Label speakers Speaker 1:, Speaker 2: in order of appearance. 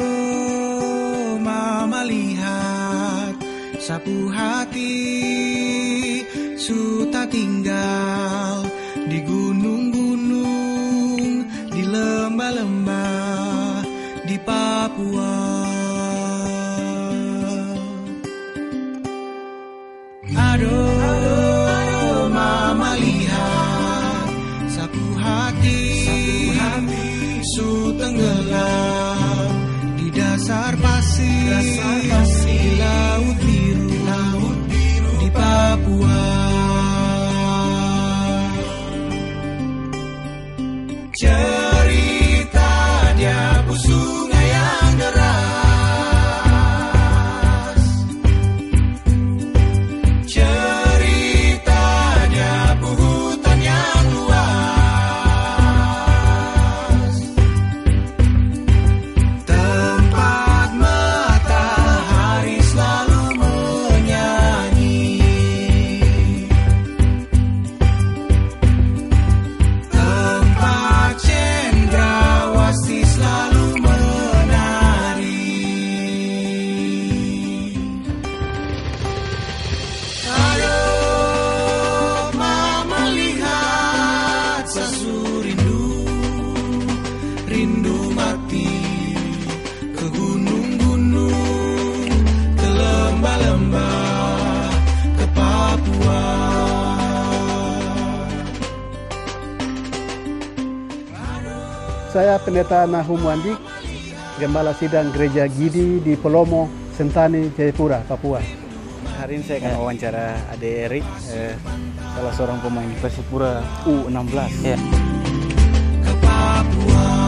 Speaker 1: mama lihat sapu hati suta tinggal di gunung-gunung, di lembah-lembah, di Papua. Aduh, mama lihat sapu hati su tenggelam di dasar pasir, di laut biru di Papua. Cerita dia sungai yang deras, cerita dia hutan yang luas, tempat matahari selalu menyanyi, tempat cendrawasih selalu menari. Aduh, mama lihat sasu rindu mati ke gunung-gunung, ke lembah-lembah, ke Papua.
Speaker 2: Saya Pendeta Nahum Wandik, Gembala Sidang Gereja Gidi di Pelomo, Sentani, Jayapura, Papua.
Speaker 3: Hari ini saya akan wawancara Ade Erik, salah seorang pemain Persipura U16.
Speaker 1: Ke Papua.